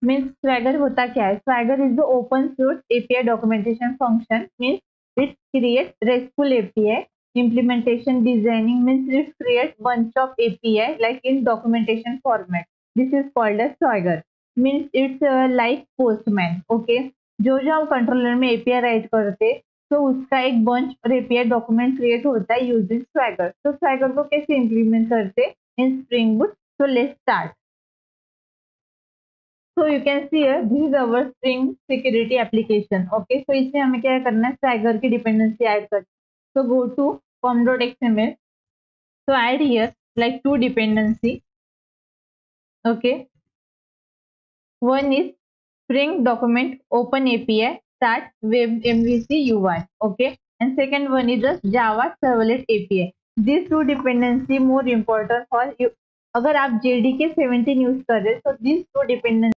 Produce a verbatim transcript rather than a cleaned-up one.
Means swagger होता क्या है? Swagger is the open source API documentation function, means it create restful API implementation designing, means it creates bunch of A P I like in documentation format. This is called as swagger. Means it's uh, like postman. Okay, जो जो हम controller में API right करते तो उसका एक bunch और API document create होता है यूजिंग स्वैगर. तो स्वैगर को कैसे इम्प्लीमेंट करते in Spring Boot? So let's start. So you can see here, this is our string security application. Okay, so इसमें हमें क्या करना है? स्वैगर की डिपेंडेंसी ऐड करनी. So go to com.xml. So add here like two dependency. Okay, one is Spring document open A P I start web M V C U I. Okay, and second one is the Java servlet A P I. These two dependency more important for you. अगर आप J D K seventeen use कर रहे हैं तो these two dependency